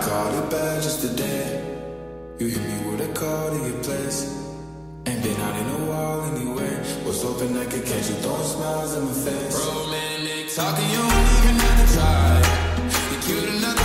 called it bad just today. You hit me with a call to your place. Ain't been out in a while anyway. Was hoping I could catch you throwing smiles in my face. Romantic talking, you don't even have to try. You're cute enough